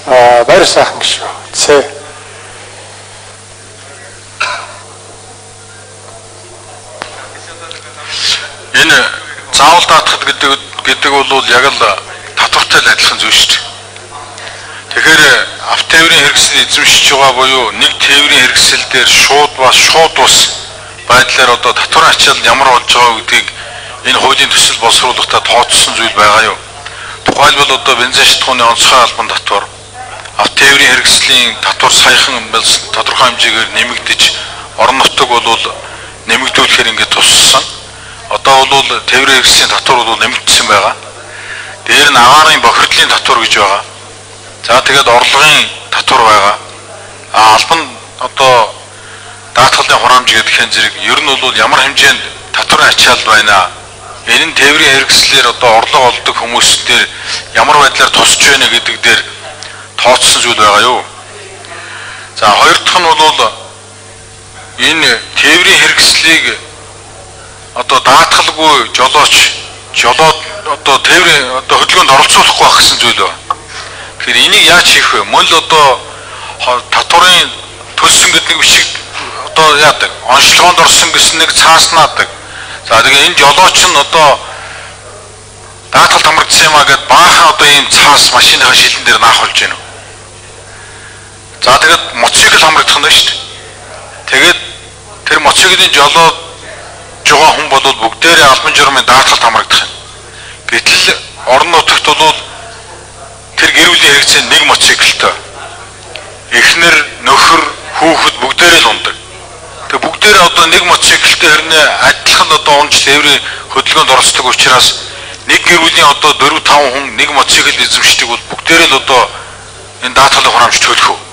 Баяр сайхан гэж шүү. Энэ заавал даатгал гэдэг бол яг л татвартай адилхан зүйл шүү дээ. Тэгэхээр автотээврийн хэрэгсэл эзэмшиж байгаа буюу нэг тээврийн хэрэгсэл дээр шууд бус байдлаар одоо татварын ачаал ямар болж байгаа гэдгийг энэ хуулийн төсөл боловсруулалтад тооцсон зүйл байгаа юу? Тухайлбал одоо бензин шатхууны онцгой албан татвар, автотээврийн хэрэгслийн татвар саяхан тодорхой хэмжээгээр нэмэгдэж орон нутаг бол нэмэгдүүлэхээр ингээд туссан. Одоо бол тээврийн хэрэгслийн татвар бол нэмэгдсэн байгаа. Дээр нь агаарын бохирдлын татвар гэж байгаа. За тэгээд орлогын татвар байгаа. Албан одоо даатгалын хураамж гэдэг зэрэг ер нь бол ямар хэмжээнд татварын ачаал байна. Энэ нь тээврийн хэрэгслээр одоо орлого олдог хүмүүс дээр ямар байдлаар тусч байна гэдэг дээр тооцсон зүйл байгаа юу. За хоёр дахь нь бол энэ тээврийн хэрэгслийг одоо даатгалгүй жолоод одоо тээврийн одоо хөдөлгөөнд оролцуулахгүй байх гэсэн зүйл байна. Тэгэхээр энийг яаж хийх вэ? Мөн л одоо татварын төлсөн гэдэг нэг бичиг одоо яадаг. Онцлогоонд орсон гэсэн нэг цааснаадаг. За тэгээ энэ жолооч нь одоо даатгалд хамрагдсан юмаа гэд баахан одоо ийм цаас машиныхаа шилэн дээр наах болж байна. За тэгээд мотоцикл хамрагдах нь шүү дээ. Тэгээд тэр мотоциклын жолоод жоо хүн бол бүгдээрээ албан журмын даатгалд хамрагдах юм. Гэтэл орон нутагт бол тэр гэр бүлийн хэрэгцээ нэг мотоциклтэй. Эхнэр, нөхөр, хүүхэд бүгдээрээ л ундаг. Тэг бүгдээрээ одоо нэг мотоциклтэй хэрнээ адилхан одоо унж тээврийн хөдөлгөөнд оролцдог учраас нэг гэр бүлийн одоо 4-5 хүн нэг мотоцикл эзэмшдэг бол бүгдээрээ л одоо энэ даатгалын хураамж төлөх үү.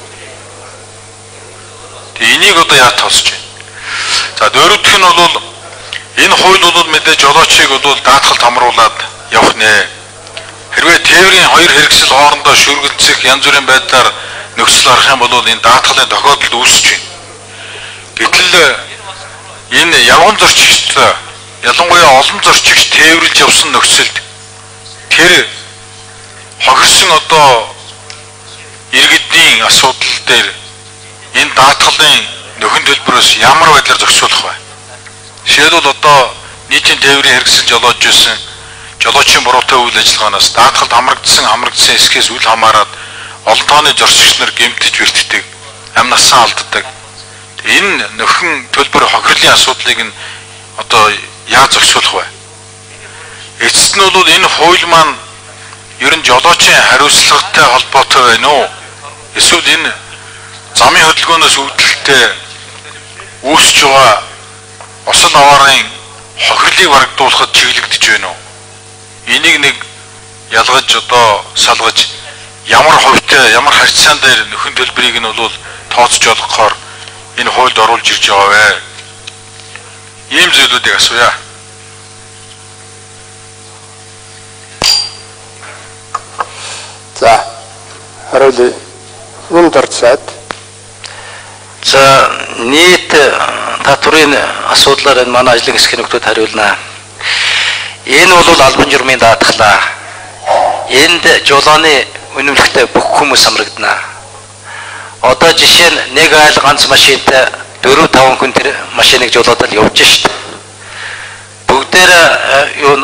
Тэг энийг одоо яаж тооцож байна? За дөрөв дэх нь бол энэ хууль бол мэдээж жолоочийг бол даатгалд хамруулад явах нэ. Хэрвээ тээврийн хоёр хэрэгсэл хоорондоо шүргэлцэх янз бүрийн байдлаар нөхцөл гарах юм бол энэ даатгалын тохиолдол үүсэж байна. Гэтэл энэ явган зорчигчд ялангуяа олон зорчигч тээвэрлж явсан нөхцөлд тэр хохирсон одоо иргэдийн асуудал дээр энэ даатгалын нөхөн төлбөрөөс ямар байдлаар зохицуулах вэ? Жишээлбэл одоо нийтийн тээврийн хэрэгсэл жолоож ирсэн жолоочийн буруутай үйл ажиллагаанаас даатгалд хамрагдсан эсхээс үл хамааран олон тооны зорчигч нар гэмтэж бэртдэг, амь насаа алддаг. Энэ нөхөн төлбөр хохирлын асуудлыг нь одоо яаж зохицуулах вэ? Эцэст нь бол энэ хууль маань ер нь жолоочийн хариуцлагатай холбоотой байна уу? Эсвэл энэ замын хөдөлгөөнөөс үүдэлтэй үүсэж байгаа осол аваарын хохирлыг барагдуулахад чиглэгдэж байна уу? Энийг нэг ялгаж одоо салгаж ямар хувьтай ямар харьцаан дээр нөхөн төлбөрийг нь бол тооцож олгохоор энэ хуульд оруулж ирж байгаа вэ? Ийм зүйлүүдийг асууя. За хариулъя. Үүнд орцоод. За нийт татварын асуудлаар энэ манай ажлын хэсгийн нөхдүүд хариулнаа. Энэ бол албан журмын даатгалаа. Энд жолооны үнэмлэхтэй бүх хүмүүс хамрагдана. Одоо жишээ нь нэг айл ганц машинтай 4-5 хүн тэр машиныг жолоодод явж шít. Бүгдээр юу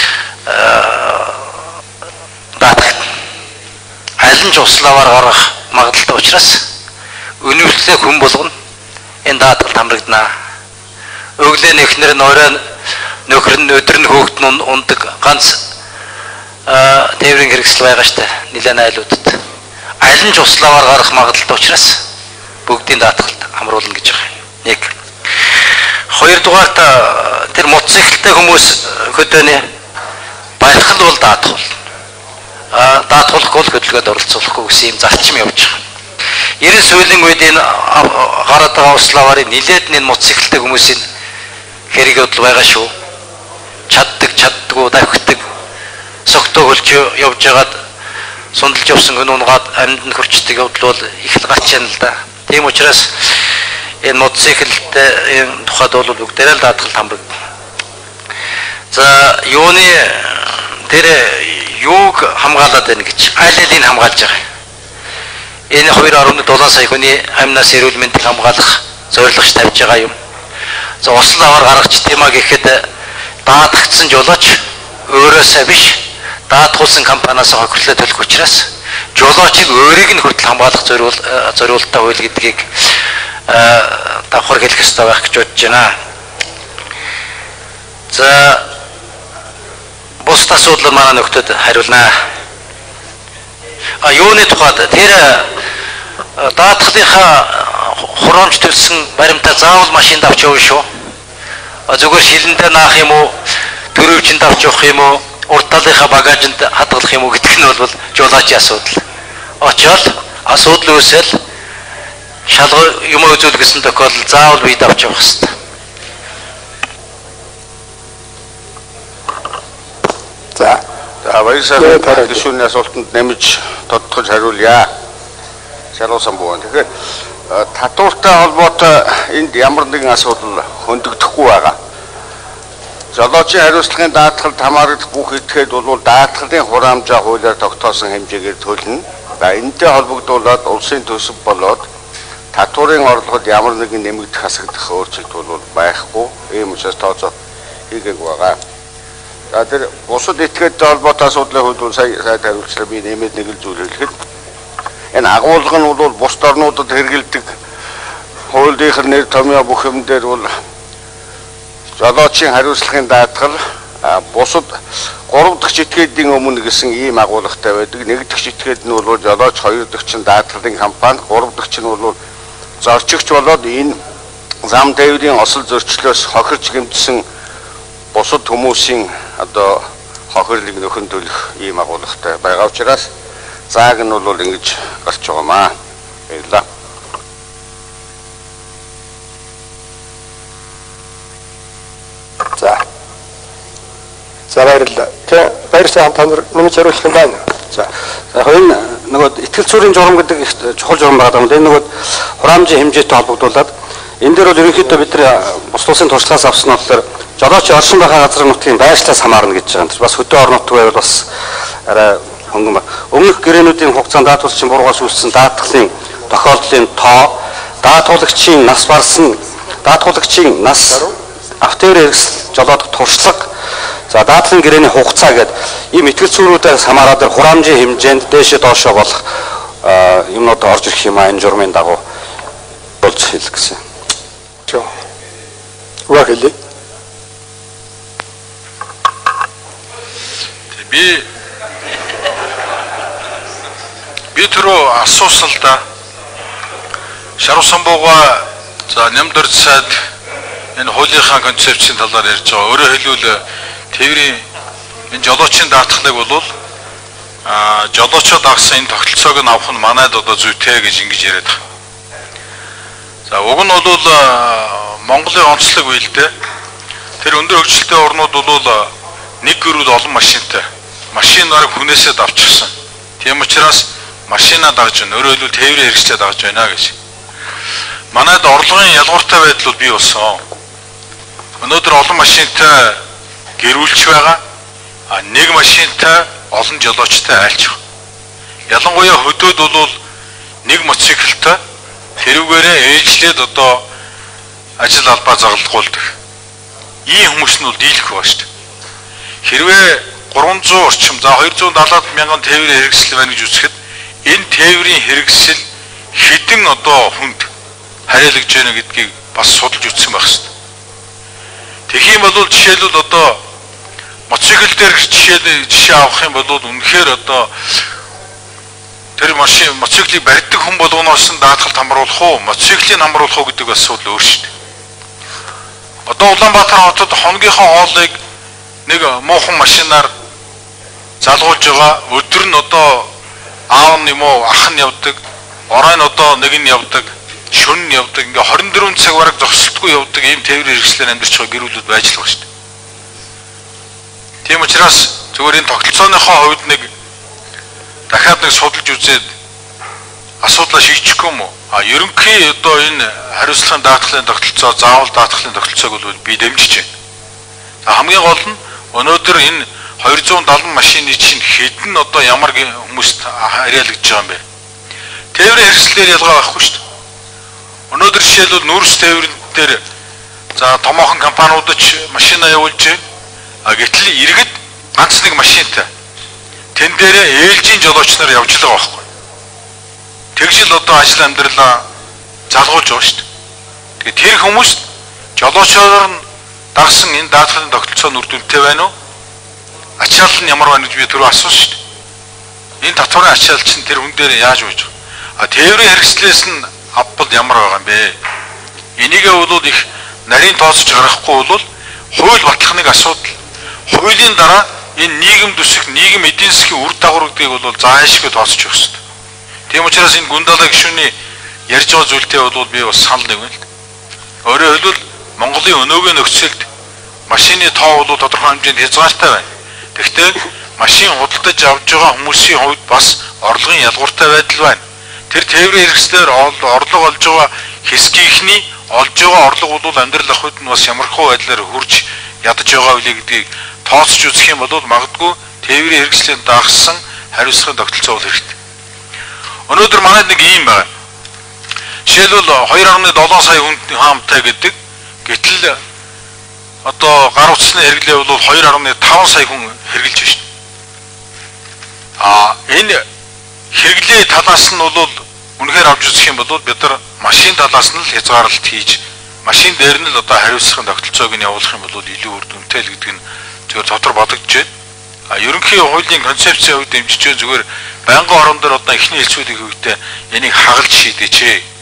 даатгал. Аль нь ч уславаар гарах магадлалтай учраас үнэмлэхтэй хүн болгоно энэ даатгалд хамрагдана. Өглөө нэхнэр нь орой нөхөр нь өдөр нь хөөгд нь ундаг ганц тээврийн хэрэгсэл байгаа штэ нэлээд айлуудад. Аль нь ч уславаар гарах магадлалтай учраас бүгдийн даатгалд хамруулна гэж байгаа. Нэг. Хоёрдугаарт тэр мотоциклтэй хүмүүс хөдөөний баярхал бол даатгал. Даатгуулахгүй л хөдөлгөөнд оролцуулахгүй гэсэн юм зарчим явж байгаа. 90 сүүлийн үед энэ гараад байгаа уславарын нэлээд энэ мотоциклтэй хүмүүсийн хэрэг бодол байгаа шүү. Чаддаггүй давхдаг согтоо хөлж явж байгаад сундалж явсан хүн унгаад амьд нь хөрчдөг явдал бол их л гарч яана л да. Тийм учраас энэ мотоциклтэй энэ тухайд бол бүгдээрээ л даатгалд хамрагдана. За юуны тэр юуг хамгаалаад байна гэж аль алийг хамгаалж байгаа. Энэ 2.7 сая хүний амнаас эрүүл мэндийг хамгаалах зорилгоч тавьж байгаа юм. За усан аваар гаргач тиймаа гэхэд даатгдсан жолооч өөрөөсөө биш даатгуулсан компаниас хохирлоо төлөх учраас жолоочийг өөрийг нь хүртэл хамгаалах зориулалтаа хууль гэдгийг давхар хэлэх ёстой байх гэж бодож байна. За бус асуудал манай нөхдөд хариулнаа. Юуны тухайд тэр даатгалынхаа хураамж төлсөн баримтаа заавал машинд авч явна шүү. Зүгээр шилэндээ наах юм уу, төрөвчөнд авч явах юм уу, урд талынхаа багажинд хадгалах юм уу гэдэг нь бол жолоочийн асуудал. Очоод асуудал үүсэл шалгуу юм үзүүл гэсэн тохиолдолд заавал бид авч явах хэрэгтэй. За. баяр сайхан гишүүний асуултанд нэмж тодтогч хариулъя. Шалгуусан буу. Тэгэхээр татвартай холбоотой энд ямар нэгэн асуудал хөндөгдөхгүй байгаа. Жолоочийн хариуцлагын даатгалд хамаарах бүх этгээд бол даатгалын хураамжаа хуулиар тогтоосон хэмжээгээр төлнө. Энэтэй холбогдуулаад улсын төсөв болоод татварын орлогод ямар нэгэн нэмэгдэх хасагдах өөрчлөлт бол байхгүй. Ийм учраас тооцоо хийгээг байгаа. За тэр бусад этгээдтэй холбоотой асуудлын хувьд сая хариулчлаа би нэмээд нэг л зүйл хэлэхэд энэ агуулга нь бол бусад орнуудад хэрэгэлдэг хуулийнхэр нэр томьёо бүх юм дээр бол жолоочийн хариуцлагын даатгал бусад 3 дахь этгээдийн өмнө гэсэн ийм агуулгатай байдаг. 1 дахь этгээд нь бол жолооч, 2 дахь нь даатгалын компани, 3 дахь нь бол зорчигч болоод энэ зам тээврийн осол зөрчлөөс хохирч гэмтсэн бусад хүмүүсийн одоо хохирлыг нөхөн төлөх ийм агуулгатай байгаа учраас зааг нь бол ингэж гарч байгаамаа. Баярлалаа. За баярлалаа. Баяр сайхан та нар нэмж хариулах юм байна. За энэ нөгөө итгэл зүрийн журам гэдэг их чухал журам байгаа юм. Энэ нөгөө хураамжийн хэмжээтэй холбогдуулаад энэ дээр бол ерөнхийдөө бид нар бус улсын туршлагаас авсан нь болохоор жолооч оршин байгаа газрын нутгийн байршлаас хамаарна гэж байгаа юм. Бас хөдөө орон нутг байвал бас арай хөнгөн ба. Өмнөх гэрээнүүдийн хугацаанд даатгуулагчийн буруугаас үүссэн даатгалын тохиолдлын тоо, даатгуулагчийн нас барсан, даатгуулагчийн нас автоэр хэрэгсэл жолоодох туршлага, за даатгалын гэрээний хугацаа гэдэг ийм итгэл зүйрүүдээс хамаараад хураамжийн хэмжээнд дээшээ доошоо болох юмнууд орж ирэх юм аа энэ журмын дагуу болж хэлэх гэсэн. Угаагэлээ. Би түрүү асуусан л да. Шаруусан бууга за нэмдэр цаад энэ хуулийнхаа концепцийн талаар ярьж байгаа. Өөрөөр хэлбэл тээврийн энэ жолоочийн даатгалыг бол жолоочод агсан энэ тогтолцоог нь авах нь манайд одоо зүйтэй гэж ингэж яриад байгаа. За уг нь бол Монголын онцлог үйлдэ тэр өндөр хөгжилтэй орнууд бол нэг гэрүүд олон машинтай. Машин нарыг хүнээсээ давчихсан. Тийм учраас машинаа дагж байна. Өөрөөр хэлбэл тээврийн хэрэгслээ дагж байна гэж. Манайд орлогын ялгууртай байдал бий болсон. Өнөөдөр олон машинтай гэрүүлч байгаа. Нэг машинтай олон жолоочтой айлч байгаа. Ялангуяа хөдөөд бол нэг мотоциклтай тэрүүгээрээ ээлжлээд одоо ажил албаа загалдуулдаг. Ийм хүмүүс нь бол дийлэх ба шүү дээ. Хэрвээ 300 орчим за 270 мянган тээврийн хэрэгсэл байна гэж үзэхэд энэ тээврийн хэрэгсэл хэдэн одоо хүнд хариалгаж байна гэдгийг бас судалж үзсэн байх хэрэгтэй. Тэгэх юм бол жишээлбэл одоо мотоцикл дээр жишээ авах юм бол үнэхээр одоо тэр машин мотоциклыг барьдаг хүн болгоноос нь даатгалд хамруулах уу, мотоциклийг хамруулах уу гэдэг бас асуудал өөр шүү дээ. Одоо Улаанбаатар хотод хоногийнхоо хоолыг нэг муухан машинаар залгуулж байгаа. Өдөр нь одоо аав нь юм уу ах нь явдаг, орой нь одоо нэг нь явдаг, шөнө нь явдаг. Ингээ 24 цаг бараг зогсолтгүй явдаг ийм тээврийн хэрэгслээр амьдарч байгаа гэрүүлүүд байж л байгаа шүү дээ. Тийм учраас зүгээр энэ тогтолцооныхоо хувьд нэг дахиад нэг судалж үзээд асуудлаа шийдчихгүй юм уу? Ерөнхий одоо энэ хариуцлагын даатгалын тогтолцоо, заавал даатгалын тогтолцоог бол би дэмжиж байна. За хамгийн гол нь өнөөдөр энэ 270 машины чинь хэдэн одоо ямар хүмүүст хариалгаж байгаа юм бэ? Тээврийн хэрэгслээр ялгаа байхгүй шүү дээ. Өнөөдөр жишээлбэл нүүрс тээврийн дээр за томоохон компаниудад машина явуулж байна. Гэтэл иргэд ганц нэг машинтай. Тэн дээрээ ээлжийн жолооч нар явж байгаа байхгүй. Тэгжил одоо ажил амьдралаа залгуулж байгаа шүү дээ. Тэгээд тэр хүмүүс жолоочоор нь дагсан энэ даатгалын тогтолцоо нүр дүнтэй байна уу? Ачаал нь ямар байна гэж би түрүү асуусан шүү дээ. Энэ татварын ачаал чинь тэр хүн дээр яаж ууж байгаа? Тээврийн хэрэгслээс нь авбал ямар байгаа юм бэ? Энийгээ бол их нарийн тооцож гаргахгүй бол хууль батлахныг асуудал. Хуулийн дараа энэ нийгэм төсөх, нийгэм эдийн засгийн үр дагавар гэдгийг бол заашгүй тооцож явах хэрэгтэй. Тийм учраас энэ гүндаалаа гишүүний ярьж байгаа зүйлтэй бол би бас санал нэг байна л. Өөрөөр хэлбэл Монголын өнөөгийн нөхцөлд машины тоо бол тодорхой хэмжээнд хязгаартай байна. Тэгэхдээ машин худалдаж авч байгаа хүмүүсийн хувьд бас орлогын ялгууртай байдал байна. Тэр тээврийн хэрэгслээр орлого олж байгаа хэсгийнхний олж байгаа орлого бол амьдрал ах үед нь бас ямархуу байдлаар хурж ядаж байгаа үе гэдгийг тооцож үзэх юм бол магадгүй тээврийн хэрэгслээр дагсан хариуцлагын тогтолцоо бол хэрэгтэй. Өнөөдөр манайд нэг юм байна. Жишээлбэл 2.7 сая хүн хаамтай гэдэг. Гэтэл одоо гар утасны хэрэглээ бол 2.5 сая хүн хэрэгжилж байна. Энэ хэрэглээ талаас нь бол үнэхээр авч үзэх юм бол бид нар машин талаас нь л хязгаарлалт хийж машин дээр нь л одоо хариуцлагын тогтолцоог нь явуулах юм бол илүү үр дүнтэй л гэдэг нь зөвхөн дотор бодогдож байна. Ерөнхий хуулийн концепцийн хувьд дэмжиж зүгээр байнгын орон дээр одоо эхний хэлцүүлэг хөвгтэй энийг хагалж шийдэч.